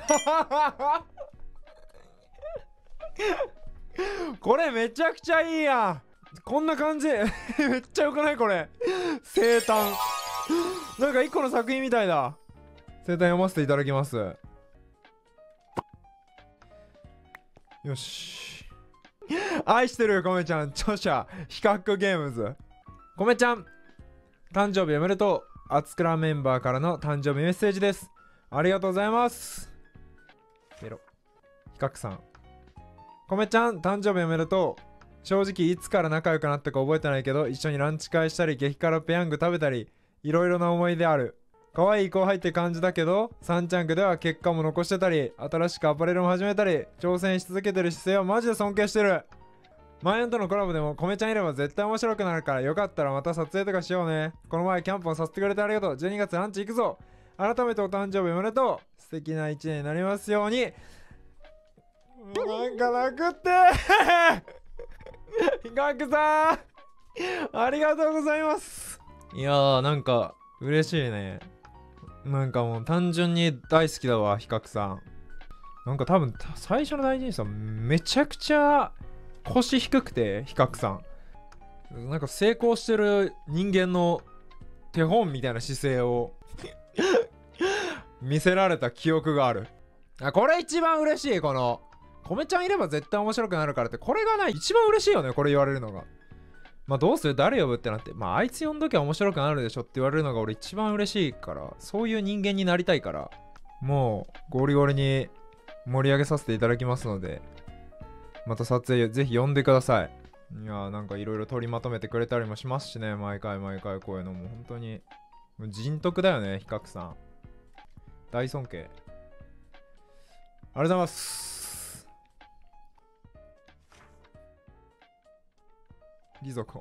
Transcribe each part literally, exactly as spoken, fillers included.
これめちゃくちゃいいやん。こんな感じ。めっちゃよくないこれ。生誕。なんか一個の作品みたいだ。生誕読ませていただきます。よし。愛してるよ、こめちゃん。著者、比較ゲームズ。こめちゃん、誕生日おめでとう。アツクラメンバーからの誕生日メッセージです。ありがとうございます。ペロ。比較さん。こめちゃん、誕生日おめでとう。正直いつから仲良くなったか覚えてないけど、一緒にランチ会したり、激辛ペヤング食べたり、いろいろな思い出ある。可愛い後輩って感じだけど、サンチャンクでは結果も残してたり、新しくアパレルも始めたり、挑戦し続けてる姿勢はマジで尊敬してる。マヤンとのコラボでもコメちゃんいれば絶対面白くなるから、よかったらまた撮影とかしようね。この前キャンプをさせてくれてありがとう。じゅうにがつランチ行くぞ。改めてお誕生日おめでとう。素敵な一年になりますように。なんか泣くってひかくさんありがとうございます。いやー、なんか嬉しいね。なんかもう単純に大好きだわ、ひかくさん。なんか多分最初の大臣さんめちゃくちゃ腰低くて、ひかくさんなんか成功してる人間の手本みたいな姿勢を見せられた記憶がある。あ、これ一番嬉しい。このコメちゃんいれば絶対面白くなるからって、これがない一番嬉しいよね、これ言われるのが。まあどうする、誰呼ぶってなって、まああいつ呼んどきゃ面白くなるでしょって言われるのが俺一番嬉しいから、そういう人間になりたいから、もうゴリゴリに盛り上げさせていただきますので、また撮影ぜひ呼んでください。いやー、なんかいろいろ取りまとめてくれたりもしますしね、毎回毎回こういうのも本当に人徳だよね、ひかくさん。大尊敬。ありがとうございます。義足。おい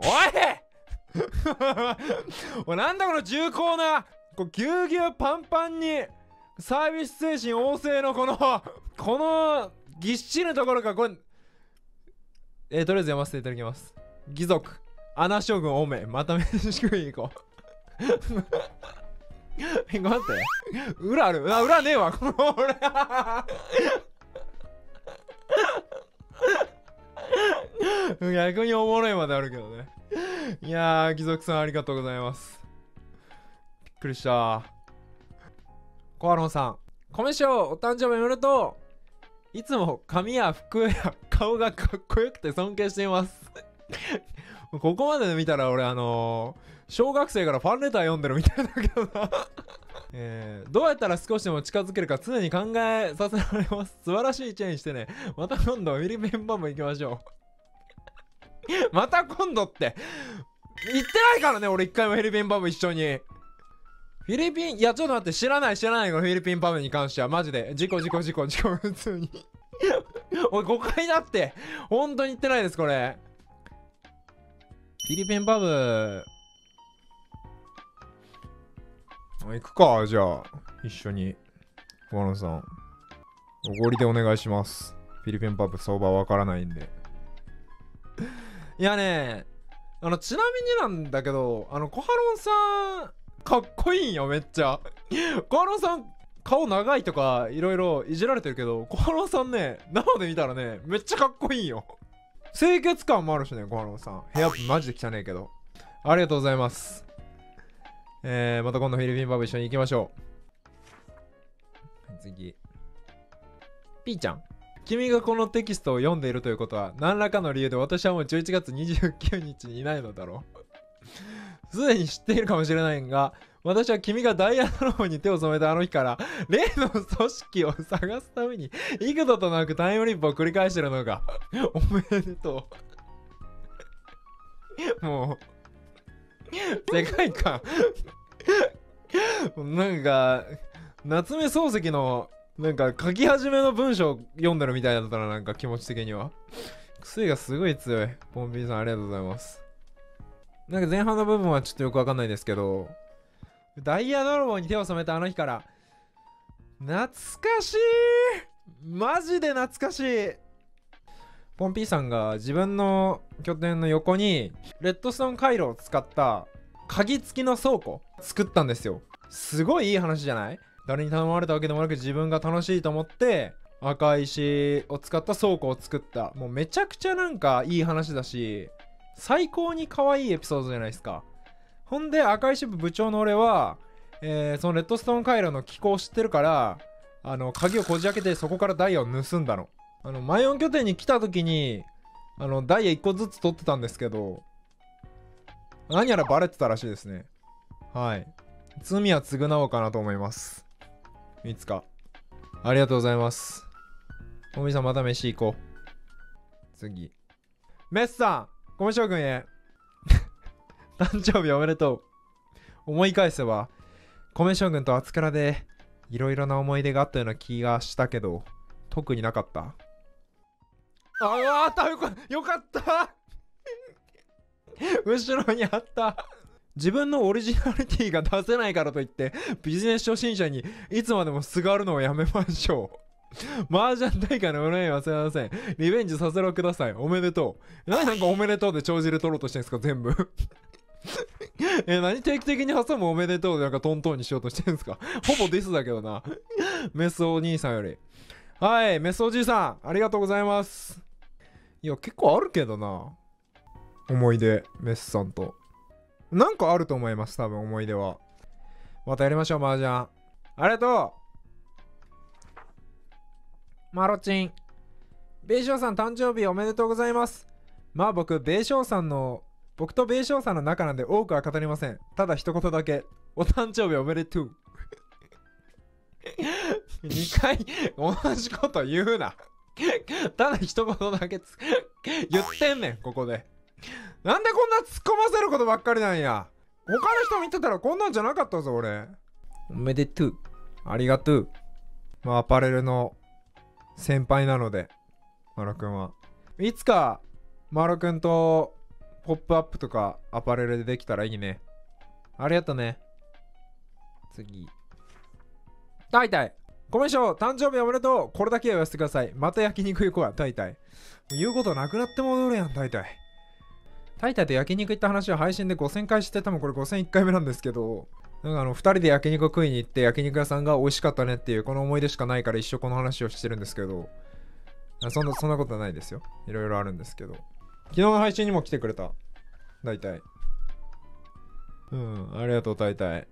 おい、なんだこの重厚な、こうぎゅうぎゅうパンパンにサービス精神旺盛のこのこのぎっしりのところがこれ、えー、とりあえず読ませていただきます。義足穴将軍おめ、また飯食い行こうえ、待って、裏ある、あ、裏ねえわこの俺逆におもろいまであるけどね。いやー、貴族さんありがとうございます。びっくりした。コアロンさん、米賞お誕生日おめでとう。いつも髪や服や顔がかっこよくて尊敬していますここまで見たら俺あのー、小学生からファンレター読んでるみたいだけどなえー、どうやったら少しでも近づけるか常に考えさせられます。素晴らしい一年にしてね。また今度フィリピンパブ行きましょうまた今度って言ってないからね、俺一回もフィリピンパブ一緒に。フィリピン、いやちょっと待って、知らない知らない、このフィリピンパブに関してはマジで事故事故事故事故普通におい誤解だって、本当に言ってないですこれ。フィリピンパブ行くか、じゃあ一緒に。小野さんおごりでお願いします。フィリピンパブ相場わからないんでいやね、あのちなみになんだけど、あのコハロンさんかっこいいんよ、めっちゃコハロンさん顔長いとかいろいろいじられてるけど、コハロンさんね、生で見たらねめっちゃかっこいいんよ。清潔感もあるしね、コハロンさん。部屋マジで汚ねえけど。ありがとうございます。えー、また今度フィリピンパブ一緒に行きましょう。次。ピーちゃん。君がこのテキストを読んでいるということは、何らかの理由で私はもうじゅういちがつにじゅうくにちにいないのだろう。すでに知っているかもしれないが、私は君がダイヤドローに手を染めたあの日から、例の組織を探すために、幾度となくタイムリップを繰り返してるのが、おめでとう。もう、世界観。なんか、夏目漱石の、なんか書き始めの文章読んでるみたいだったら、なんか気持ち的には。癖がすごい強い。ポンピーさんありがとうございます。なんか前半の部分はちょっとよくわかんないですけど、ダイヤ泥棒に手を染めたあの日から、懐かしい、マジで懐かしい。ポンピーさんが自分の拠点の横にレッドストーン回路を使った鍵付きの倉庫作ったんですよ。すごいいい話じゃない？ 誰に頼まれたわけでもなく自分が楽しいと思って赤石を使った倉庫を作った。もうめちゃくちゃなんかいい話だし、最高に可愛いエピソードじゃないですか。ほんで赤石部部長の俺は、えー、そのレッドストーン回路の機構を知ってるから、あの鍵をこじ開けてそこからダイヤを盗んだの。あのマイオン拠点に来た時にあのダイヤいっこずつ取ってたんですけど、何やらバレてたらしいですね。はい、罪は償おうかなと思います、いつか。ありがとうございます。おみさんまた飯行こう。次メッさん、米将軍へ誕生日おめでとう。思い返せば米将軍と厚倉でいろいろな思い出があったような気がしたけど特になかった。ああったよかった後ろにあった。自分のオリジナリティが出せないからといってビジネス初心者にいつまでもすがるのをやめましょう。麻雀大会のお願いはすいません。リベンジさせろください。おめでとう。何なんかおめでとうで帳尻取ろうとしてんすか全部え、何定期的に挟むおめでとうでなんかトントンにしようとしてんすか。ほぼディスだけどなメスお兄さんより。はい、メスおじいさんありがとうございます。いや結構あるけどな、思い出。メスさんとなんかあると思います、多分思い出は。またやりましょう麻雀。ありがとうマロチン。ベイショウさん誕生日おめでとうございます。まあ僕ベイショウさんの僕とベイショウさんの仲なんで多くは語りません。ただ一言だけお誕生日おめでとうにかい同じこと言うなただ一言だけつ言ってんねんここで。なんでこんな突っ込ませることばっかりなんや。他の人見てたらこんなんじゃなかったぞ俺。おめでとう。ありがとう。まあアパレルの先輩なのでマロくんはいつかマロくんとポップアップとかアパレルでできたらいいね。ありがとね。次タイタイごめんしょう誕生日おめでとう。これだけは言わせてください。また焼肉行こうやタイタイ。言うことなくなって戻るやんタイタイ。タイタイと焼肉行った話は配信でごせんかいして、多分これごせんいっかいめなんですけど、なんかあのふたりで焼肉食いに行って焼肉屋さんが美味しかったねっていうこの思い出しかないから一生この話をしてるんですけど、そんなそんなことはないですよ。いろいろあるんですけど、昨日の配信にも来てくれた大体。うんありがとう大体。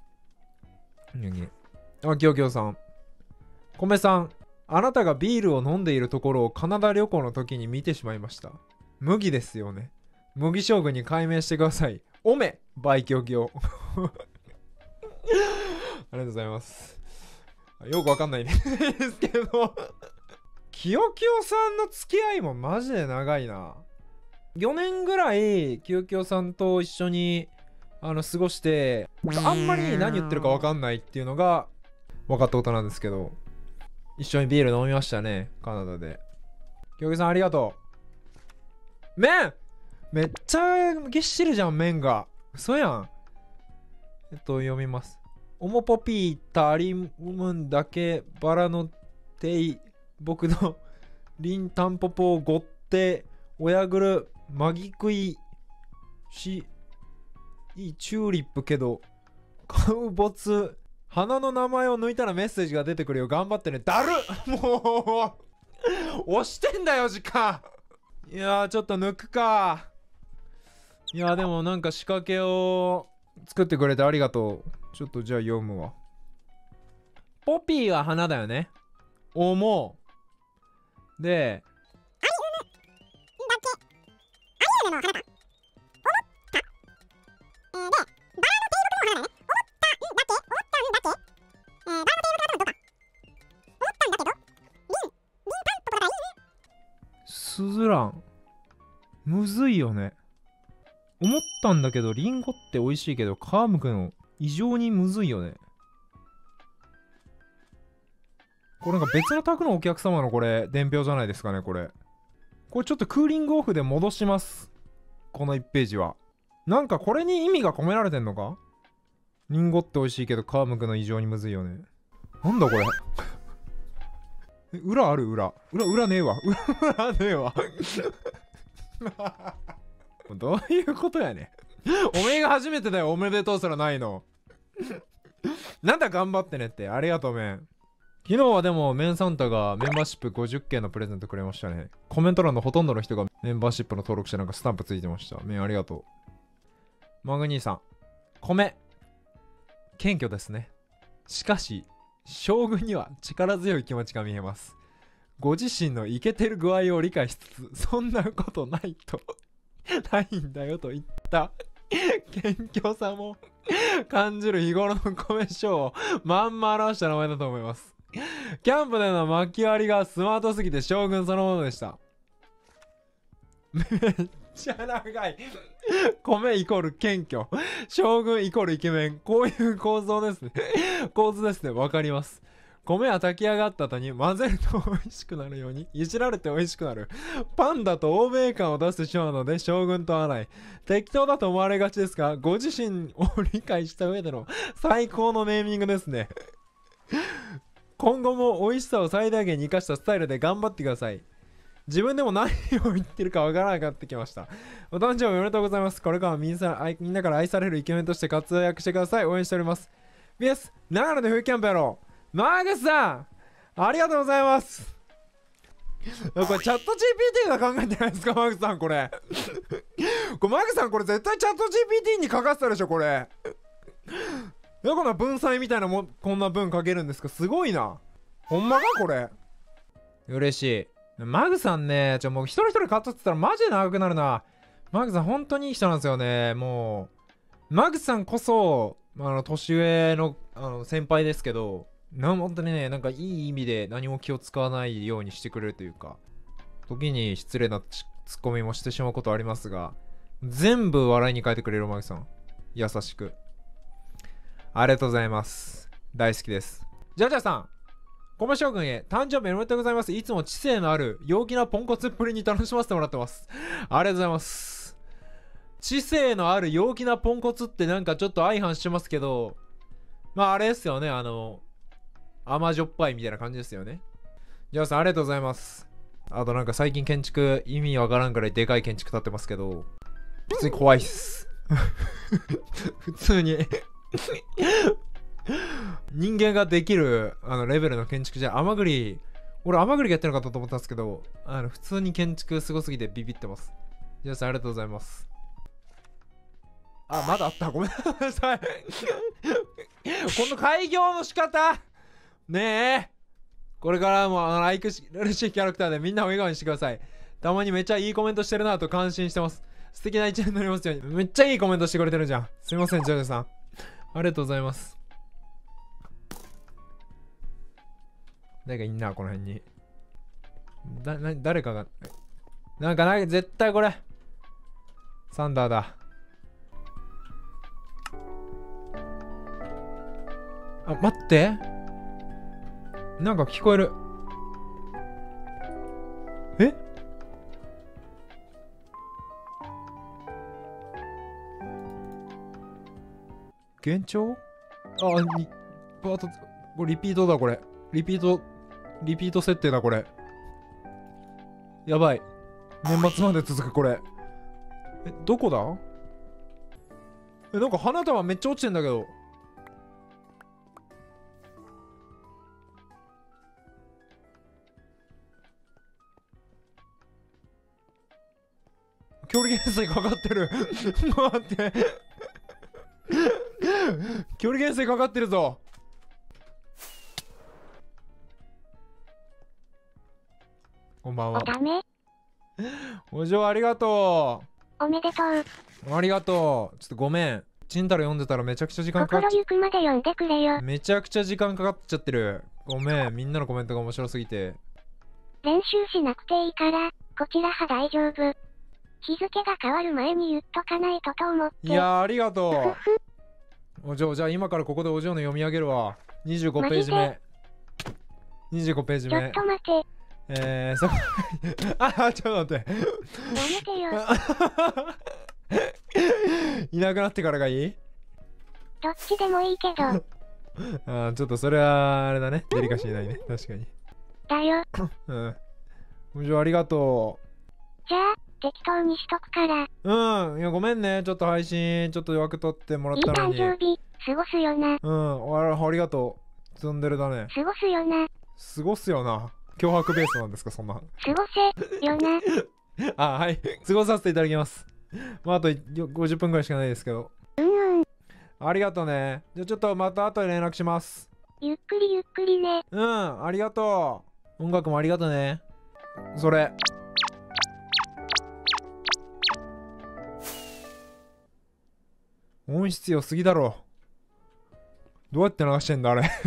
あきよきよさん、米さん、あなたがビールを飲んでいるところをカナダ旅行の時に見てしまいました。麦ですよね。麦将軍に解明してください。おめ売却業ありがとうございます。よくわかんないねですけどきよきよさんの付き合いもマジで長いな。よねんぐらいきよきよさんと一緒にあの過ごして、あんまり何言ってるかわかんないっていうのが分かったことなんですけど、一緒にビール飲みましたねカナダで。きよきよさんありがとう。麺めっちゃぎっしりじゃん麺が。嘘やん。えっと読みます。おもぽぴーたりむんだけバラのてい僕のりんたんぽぽごって親ぐるまぎくいしいいチューリップけど買うボツ花の名前を抜いたらメッセージが出てくるよ頑張ってね。だるっもう押してんだよ時間。いやーちょっと抜くか。いやでもなんか仕掛けを作ってくれてありがとう。ちょっとじゃあ読むわ。ポピーは花だよね。思うでアニメだけアニメの花だ。思ったえー、でバラのテーブルの花だね。思ったんだけ思ったんだけえー、バラのテーブルの花だとどうか思ったんだけどリンリンタンポポだいいね。スズランむずいよね。思ったんだけどリンゴって美味しいけど皮むくの異常にむずいよね。これなんか別の宅のお客様のこれ伝票じゃないですかね。これこれちょっとクーリングオフで戻します。このいちページはなんかこれに意味が込められてんのか。リンゴって美味しいけど皮むくの異常にむずいよね。なんだこれ裏ある裏裏裏ねえわ裏ねえわどういうことやねんおめえが初めてだよおめでとうすらないのなんだ頑張ってねって。ありがとうメン。昨日はでもメンサンタがメンバーシップごじゅっけんのプレゼントくれましたね。コメント欄のほとんどの人がメンバーシップの登録者なんかスタンプついてました。メンありがとう。マグ兄さん。米。謙虚ですね。しかし、将軍には力強い気持ちが見えます。ご自身のイケてる具合を理解しつつ、そんなことないと、ないんだよと言った謙虚さも感じる日頃の米将をまんま表した名前だと思います。キャンプでの巻き割りがスマートすぎて将軍そのものでした。めっちゃ長い。米イコール謙虚。将軍イコールイケメン。こういう構造ですね。構図ですね。わかります。米は炊き上がった後に混ぜると美味しくなるように、いじられて美味しくなる。パンだと欧米感を出してしまうので将軍とはない。適当だと思われがちですが、ご自身を理解した上での最高のネーミングですね。今後も美味しさを最大限に生かしたスタイルで頑張ってください。自分でも何を言ってるかわからなくなってきました。お誕生日おめでとうございます。これからもみんなみんなから愛されるイケメンとして活躍してください。応援しております。ビーエス 長野で冬キャンプやろう。マーグスさんありがとうございます。これチャット ジーピーティー が考えてないですかマーグスさんこれ。これマーグスさんこれ絶対チャット ジーピーティー に書かせたでしょこれ。どこんな文才みたいなもこんな文書けるんですか。すごいな。ほんまかこれ。嬉しい。マグさんね、ちょもう一人一人カットってたらマジで長くなるな。マグさん本当にいい人なんですよね。もうマグさんこそあの年上の、あの先輩ですけど、な本当にね、なんかいい意味で何も気を使わないようにしてくれるというか、時に失礼なツッコミもしてしまうことありますが、全部笑いに変えてくれるマグさん。優しく。ありがとうございます。大好きです。じゃじゃさん。米将軍へ誕生日おめでとうございます。いつも知性のある陽気なポンコツっぷりに楽しませてもらってます。ありがとうございます。知性のある陽気なポンコツってなんかちょっと相反してますけど、まああれですよね、あの甘じょっぱいみたいな感じですよね。じゃあさんありがとうございます。あとなんか最近建築意味わからんくらいでかい建築建ってますけど、普通に怖いっす。普通に人間ができるあのレベルの建築じゃ甘栗、俺甘栗がやってるのかと思ったんですけど、あの普通に建築すごすぎてビビってます。じゃあさんありがとうございます。あ、まだあった。ごめんなさい。この開業の仕方ねえ、これからもあの愛くし嬉しいキャラクターでみんなを笑顔にしてください。たまにめっちゃいいコメントしてるなと感心してます。素敵な一年になりますように。めっちゃいいコメントしてくれてるじゃん。すいませんジョジョさんありがとうございます。誰かいんなこの辺に。だ、な、誰かがなんかない、絶対これサンダーだ。あ、待って、なんか聞こえる。え、幻聴。あ、にパート、これリピートだこれ。リピートリピート設定だこれ。やばい。年末まで続くこれ。え、どこだ。え、なんか花束めっちゃ落ちてんだけど。距離減衰かかってる。待って。距離減衰かかってるぞ。こんばんは。 おため。 お嬢ありがとう。おめでとう。ありがとう。ちょっとごめん。チンタラ読んでたらめちゃくちゃ時間かかっちゃ心ゆくまで読んでくれよ。 めちゃくちゃ時間かかっちゃってる。ごめん。みんなのコメントが面白すぎて。 練習しなくていいから、こちらは大丈夫。日付が変わる前に言っとかないとと思って。 いやーありがとう。お嬢、じゃあ今からここでお嬢の読み上げるわ。にじゅうごページ目。にじゅうごページ目。 ちょっと待て。 えー、そあ、ちょっと待って。 やめてよ。 いなくなってからがいい？ どっちでもいいけど。 あ、ちょっとそれはあれだね。デリカシーないね。確かに。 だよ。 うん。お嬢ありがとう。じゃあ、適当にしとくから。 うん。いや、ごめんね。ちょっと配信、ちょっと枠取ってもらったのに。 いい誕生日。 過ごすよな。 うん、あありがとう。ツンデレだね。 過ごすよな。 過ごすよな。脅迫ベースなんですか、そんな。 過ごせよな。 あ、はい。過ごさせていただきます。まあ、あとごじゅっぷんぐらいしかないですけど。 うんうん。 ありがとうね。じゃあちょっとまた後で連絡します。 ゆっくりゆっくりね。 うん、ありがとう。音楽もありがとうね。それ。音質良すぎだろ。どうやって流してんだあれ。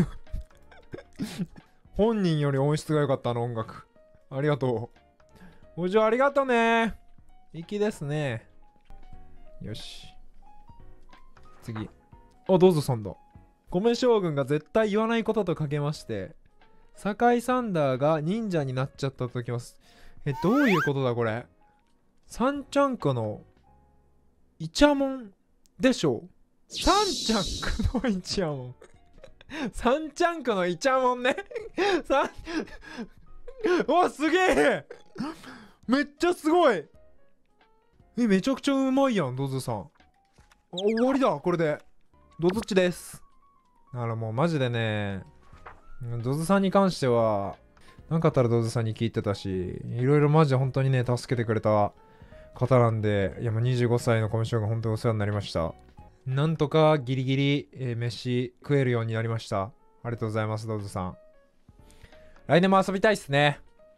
本人より音質が良かったあの音楽。ありがとう。おじゃありがとうね。粋ですね。よし。次。あ、どうぞさんだ。米将軍が絶対言わないこととかけまして、酒井サンダーが忍者になっちゃったときます。え、どういうことだこれ。サンチャンクのイチャモンでしょう。サンチャンクのイチャモン。サンチャンクのイチャモンね。サンお、すげえ。めっちゃすごい。え、めちゃくちゃうまいやん、ドズさん。終わりだ、これで。ドズっちです。だからもうマジでね、ドズさんに関しては、なんかあったらドズさんに聞いてたし、いろいろマジで本当にね、助けてくれた方なんで、いやもうにじゅうごさいのコミュ障が本当にお世話になりました。なんとかギリギリ、えー、飯食えるようになりました。ありがとうございます、ドズさん。来年も遊びたいっすね。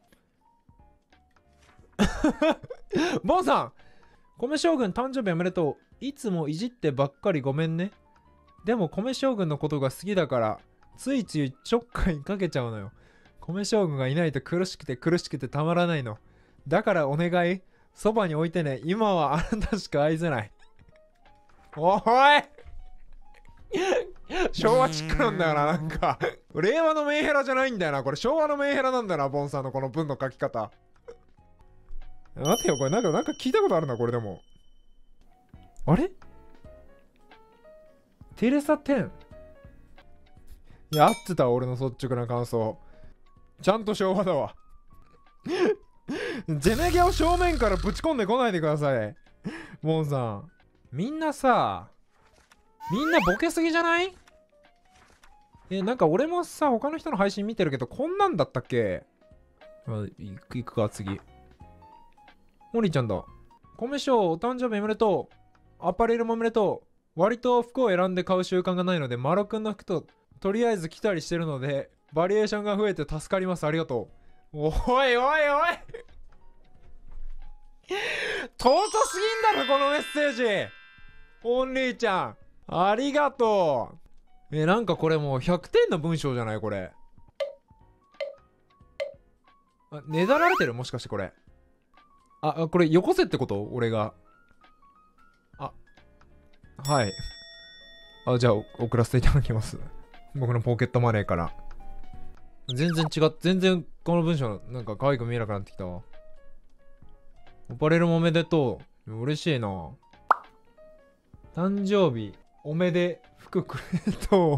ボンさん、米将軍誕生日おめでとう。いつもいじってばっかりごめんね。でも米将軍のことが好きだからついついちょっかいかけちゃうのよ。米将軍がいないと苦しくて苦しくてたまらないの。だからお願い、そばに置いてね。今はあなたしか愛せない。おい昭和チックなんだよな、なんか令和のメンヘラじゃないんだよな、これ昭和のメンヘラなんだよな、ボンさんのこの文の書き方。待てよ、これなんかなんか聞いたことあるな、これでも。あれテレサテン。いや、合ってた、俺の率直な感想。ちゃんと昭和だわ。ジェネギャを正面からぶち込んでこないでください。ボンさん。みんなさ、みんなボケすぎじゃない？え、なんか俺もさ、他の人の配信見てるけど、こんなんだったっけ？あ、いく、いくか、次。モリーちゃんだ。米賞、お誕生日おめでとう。アパレルもおめでとう。割と服を選んで買う習慣がないので、マロくんの服ととりあえず着たりしてるので、バリエーションが増えて助かります。ありがとう。おいおいおい尊すぎんだろ、このメッセージ。オンリーちゃん。ありがとう。え、なんかこれもうひゃくてんの文章じゃないこれ。あ、ねだられてるもしかしてこれ。あ、これよこせってこと俺が。あ、はい。あ、じゃあ送らせていただきます。僕のポケットマネーから。全然違う。全然この文章なんか可愛く見えなくなってきたわ。オパレルもおめでとう。嬉しいな。誕生日おめで服くれと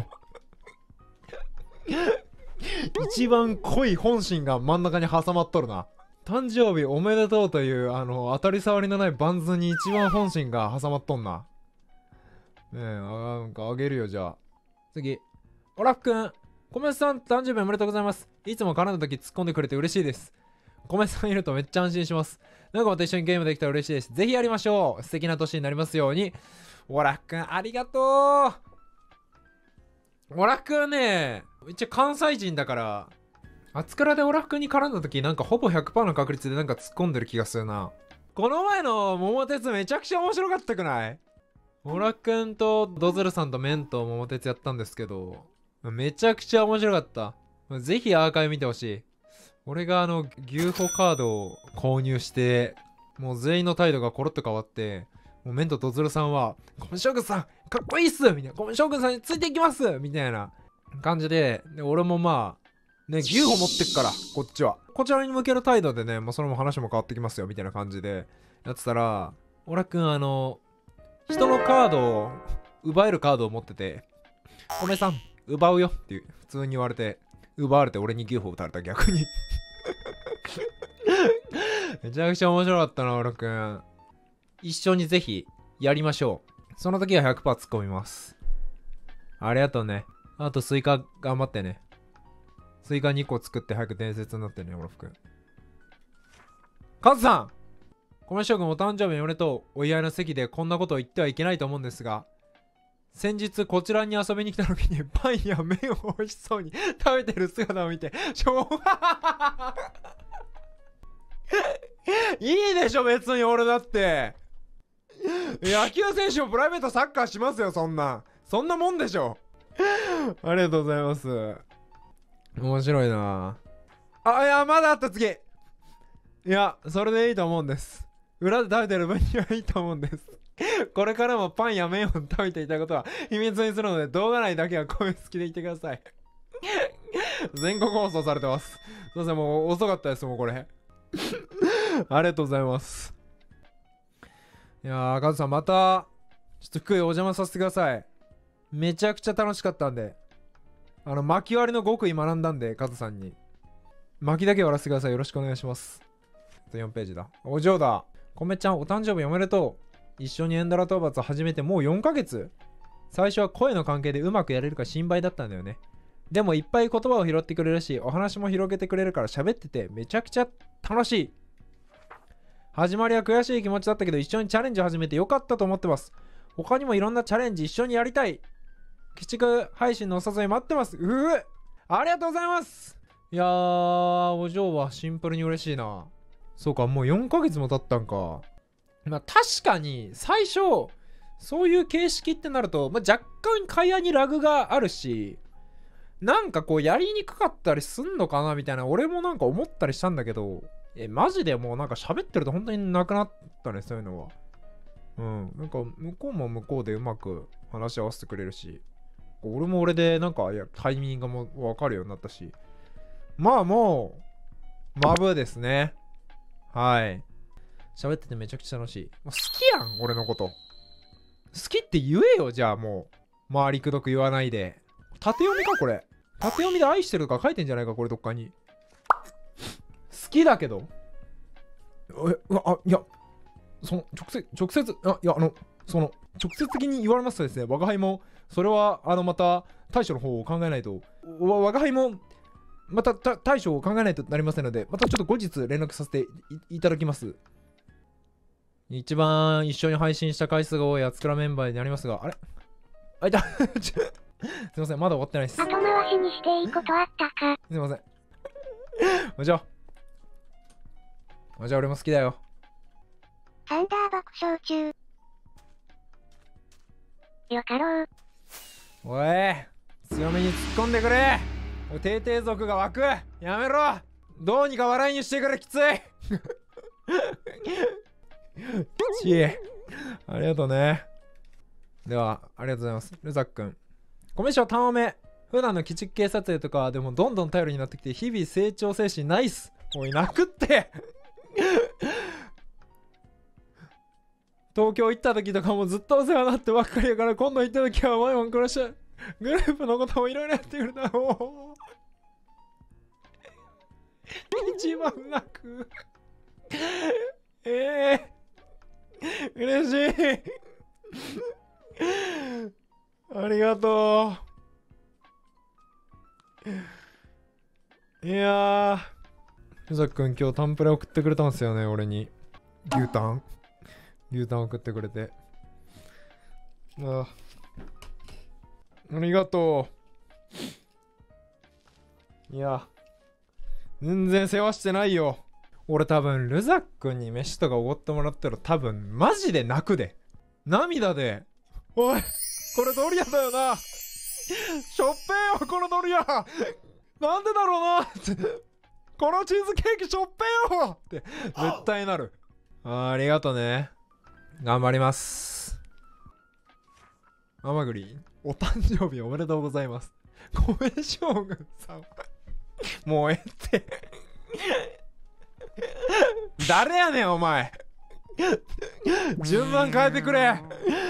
一番濃い本心が真ん中に挟まっとるな。誕生日おめでとうというあの当たり障りのないバンズに一番本心が挟まっとんな。ねえ、あ、なんかあげるよ。じゃあ次、オラフくん、コメさん誕生日おめでとうございます。いつも絡んだ時突っ込んでくれて嬉しいです。コメさんいるとめっちゃ安心します。なんかまた一緒にゲームできたら嬉しいです。ぜひやりましょう。素敵な年になりますように。オラフくんありがとう。オラフくんね、一応関西人だからあつからでオラフくんに絡んだ時なんかほぼ ひゃくパーセント の確率でなんか突っ込んでる気がするな。この前の桃鉄めちゃくちゃ面白かったくない？オラフくんとドズルさんとメンと桃鉄やったんですけど、めちゃくちゃ面白かった。ぜひアーカイブ見てほしい。俺があの牛歩カードを購入してもう全員の態度がコロッと変わって、もうメンとドズルさんはコメ将軍さんかっこいいっすみたいな、コメ将軍さんについていきますみたいな感じで、で俺もまあね、牛歩持ってっからこっちはこちらに向ける態度でね、もうそれも話も変わってきますよみたいな感じでやってたら、オラくんあの人のカードを奪えるカードを持ってて、コメさん奪うよっていう普通に言われて、奪われて俺に牛歩打たれた。逆にめちゃくちゃ面白かったな。オラくん一緒にぜひやりましょう。その時は ひゃくパーセント 突っ込みます。 ありがとうね。あとスイカ頑張ってね。スイカにこ作って早く伝説になってね、オロフ君。カズさん、米将軍お誕生日おめでとう。お祝いの席でこんなことを言ってはいけないと思うんですが、先日こちらに遊びに来た時にパンや麺を美味しそうに食べてる姿を見て、しょういいでしょ別に俺だって。野球選手もプライベートサッカーしますよ、そんな。そんなもんでしょ。ありがとうございます。面白いなあ。いや、まだあった、次。いや、それでいいと思うんです。裏で食べてる分にはいいと思うんです。これからもパンや麺を食べていたことは秘密にするので、動画内だけは声好きでいてください。全国放送されてます。すいません、もう遅かったです、もうこれ。ありがとうございます。いやー、カズさんまた、ちょっと福井お邪魔させてください。めちゃくちゃ楽しかったんで。あの、巻き割りの極意学んだんで、カズさんに。巻きだけ割らせてください。よろしくお願いします。よんページだ。お嬢だ。コメちゃん、お誕生日おめでとう。一緒にエンダラ討伐を始めてもうよんかげつ。最初は声の関係でうまくやれるか心配だったんだよね。でもいっぱい言葉を拾ってくれるし、お話も広げてくれるから喋っててめちゃくちゃ楽しい。始まりは悔しい気持ちだったけど、一緒にチャレンジを始めてよかったと思ってます。他にもいろんなチャレンジ一緒にやりたい。鬼畜配信のお誘い待ってます。うぅ、ありがとうございます。いやー、お嬢はシンプルに嬉しいな。そうか、もうよんかげつも経ったんか。まあ確かに最初そういう形式ってなると、まあ、若干会話にラグがあるし、なんかこうやりにくかったりすんのかなみたいな俺もなんか思ったりしたんだけど、えマジでもうなんか喋ってると本当になくなったね、そういうのは。うん、なんか向こうも向こうでうまく話し合わせてくれるし、俺も俺でなんかいやタイミングも分かるようになったし、まあもうマブですね。はい、喋っててめちゃくちゃ楽しい。もう好きやん、俺のこと。好きって言えよ、じゃあもう。周りくどく言わないで。縦読みか、これ。縦読みで愛してるとか書いてんじゃないか、これどっかに。好きだけど。え、うわ、あ、いや、その、直接、直接、あ、いや、あの、その、直接的に言われますとですね、我が輩も、それは、あの、また、対処の方を考えないと、わ我が輩も、また対処を考えないとなりませんので、またちょっと後日連絡させて い, いただきます。一番一緒に配信した回数が多いやつくらメンバーになりますが、あれあいたすいません、まだ終わってないです。 後回しにしていいことあったか。 すいません。おじゃおじゃ俺も好きだよ。 サンダー爆笑中。よかろう。 おい、強めに突っ込んでくれ。帝帝族が湧く。やめろ。どうにか笑いにしてくれ、きつい。ちえ、ありがとうね。では、ありがとうございます。ルザックン。コメショタンオメ。普段の鬼畜系撮影とかでもどんどん頼りになってきて、日々成長精神ナイス。おい、泣くって。東京行った時とかもずっとお世話になってばっかりやから、今度行った時は前も殺しグループのこともいろいろやってくれた。お一番泣く。ええー、嬉しい。ありがとう。いやー、ふざくん今日タンプレ送ってくれたんですよね、俺に。牛タン牛タン送ってくれて。ああ、ありがとう。いや、全然世話してないよ。俺多分ルザックに飯とかおごってもらったら多分マジで泣くで。涙で。おい、これドリアだよな。しょっぺーよ、このドリア。なんでだろうな。このチーズケーキしょっぺーよって絶対なる。あ, ありがとね。頑張ります。甘栗、お誕生日おめでとうございます。米将軍さん。もうええって。誰やねんお前。順番変えてくれ。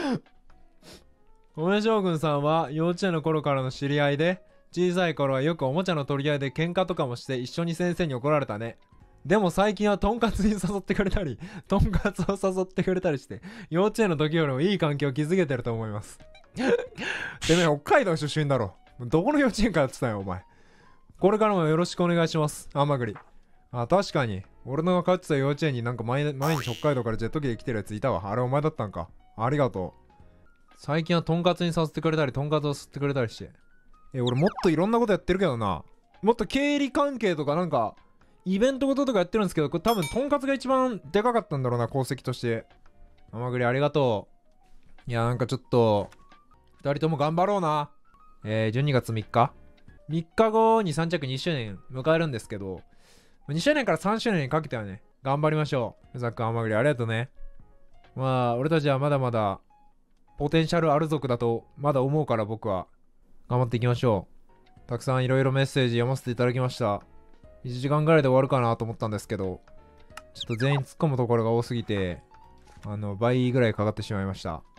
米将軍さんは幼稚園の頃からの知り合いで、小さい頃はよくおもちゃの取り合いで喧嘩とかもして一緒に先生に怒られたね。でも最近はとんかつに誘ってくれたり、とんかつを誘ってくれたりして、幼稚園の時よりもいい関係を築けてると思います。 てめえ北海道出身だろ。どこの幼稚園通ってたんよお前。これからもよろしくお願いします、甘栗。あ、確かに俺の通ってた幼稚園になんか毎毎日北海道からジェット機で来てるやついたわ。あれお前だったんか。ありがとう。最近はとんかつにさせてくれたりとんかつを吸ってくれたりして。え、俺もっといろんなことやってるけどな。もっと経理関係とかなんかイベントごととかやってるんですけど、これ多分とんかつが一番でかかったんだろうな、功績として。甘栗ありがとう。いや、なんかちょっとふたりとも頑張ろうな。えー、じゅうにがつみっかみっかごにさん着にしゅうねん迎えるんですけど、にしゅうねんからさんしゅうねんにかけてはね、頑張りましょう。ざっくん甘栗ありがとうね。まあ俺たちはまだまだポテンシャルある族だとまだ思うから、僕は頑張っていきましょう。たくさんいろいろメッセージ読ませていただきました。いちじかんぐらいで終わるかなと思ったんですけど、ちょっと全員突っ込むところが多すぎて、あの倍ぐらいかかってしまいました。